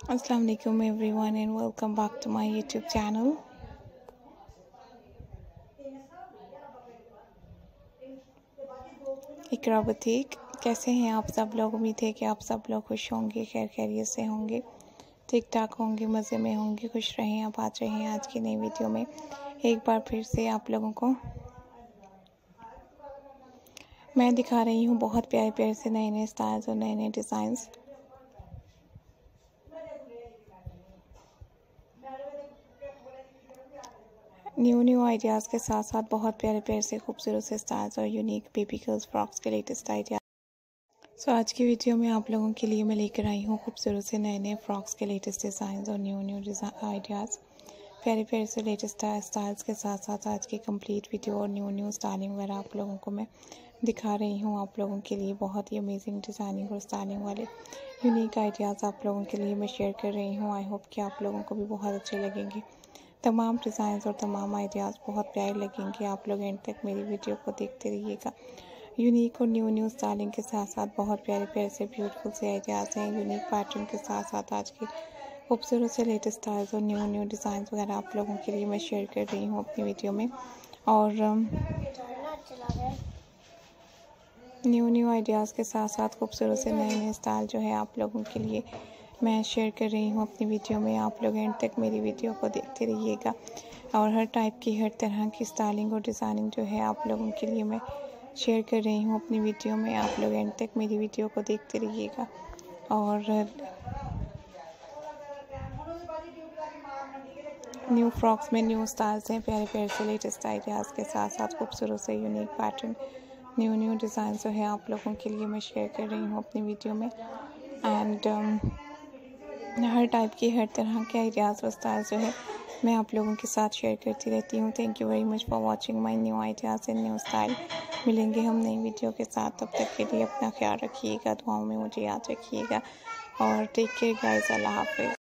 अस्सलाम वालेकुम everyone and welcome back to my YouTube channel. Iqra boutique, कैसे हैं आप सब लोग? उम्मीद है कि आप सब लोग खुश होंगे, खैर खैरियत से होंगे, ठीक ठाक होंगे, मज़े में होंगे, खुश रहें। आप आ रहे हैं आज की नई वीडियो में एक बार फिर से आप लोगों को मैं दिखा रही हूँ बहुत प्यारे प्यारे से नए नए स्टाइल्स और नए नए डिज़ाइंस। न्यू आइडियाज़ के साथ साथ बहुत प्यारे प्यारे से खूबसूरत से स्टाइल्स और यूनिक बेबी गर्ल्स फ्रॉक्स के लेटेस्ट आइडिया। आज की वीडियो में आप लोगों के लिए मैं लेकर आई हूँ खूबसूरत से नए नए फ्रॉक्स के लेटेस्ट डिज़ाइंस और न्यू आइडियाज़, प्यारे प्यारे से लेटेस्ट स्टाइल्स के साथ साथ आज की कंप्लीट वीडियो और न्यू स्टाइलिंग वगैरह आप लोगों को मैं दिखा रही हूँ। आप लोगों के लिए बहुत ही अमेजिंग डिज़ाइनिंग और स्टाइलिंग वाले यूनिक आइडियाज़ आप लोगों के लिए मैं शेयर कर रही हूँ। आई होप कि आप लोगों को भी बहुत अच्छे लगेंगे। तमाम डिज़ाइंस और तमाम आइडियाज़ बहुत प्यारे लगेंगे। आप लोग एंड तक मेरी वीडियो को देखते रहिएगा। यूनिक और न्यू स्टाइलिंग के साथ साथ बहुत प्यारे प्यारे से ब्यूटीफुल से आइडियाज़ हैं। यूनिक पैटर्न के साथ साथ आज की खूबसूरत से लेटेस्ट स्टाइल्स और न्यू डिज़ाइंस वगैरह आप लोगों के लिए मैं शेयर कर रही हूँ अपनी वीडियो में। और न्यू आइडियाज़ के साथ साथ खूबसूरत से नए नए स्टाइल जो है आप लोगों के लिए मैं शेयर कर रही हूँ अपनी वीडियो में। आप लोग एंड तक मेरी वीडियो को देखते रहिएगा और हर टाइप की हर तरह की स्टाइलिंग और डिज़ाइनिंग जो है आप लोगों के लिए मैं शेयर कर रही हूँ अपनी वीडियो में। आप लोग एंड तक मेरी वीडियो को देखते रहिएगा। और न्यू फ्रॉक्स में न्यू स्टाइल्स हैं, प्यारे प्यारे से लेटेस्ट आइडियाज़ के साथ साथ खूबसूरत से यूनिक पैटर्न न्यू डिज़ाइन जो है आप लोगों के लिए मैं शेयर कर रही हूँ अपनी वीडियो में। एंड हर टाइप की हर तरह के आइडियाज़ और स्टाइल जो है मैं आप लोगों के साथ शेयर करती रहती हूँ। Thank you very much for watching my new ideas and new style. मिलेंगे हम नई वीडियो के साथ, तब तक के लिए अपना ख्याल रखिएगा, दुआओं में मुझे याद रखिएगा और टेक केयर गाइस। अल्लाह हाफिज़।